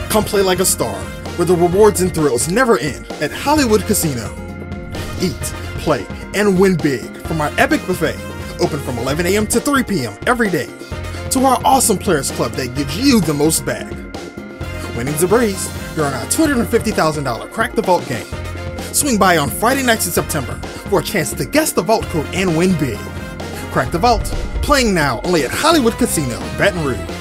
Come play like a star, where the rewards and thrills never end at Hollywood Casino. Eat, play, and win big from our epic buffet, open from 11 a.m. to 3 p.m. every day, to our awesome Players Club that gives you the most back. Winning's a breeze. You're on our $250,000 Crack the Vault game. Swing by on Friday nights in September for a chance to guess the vault code and win big. Crack the Vault, playing now only at Hollywood Casino, Baton Rouge.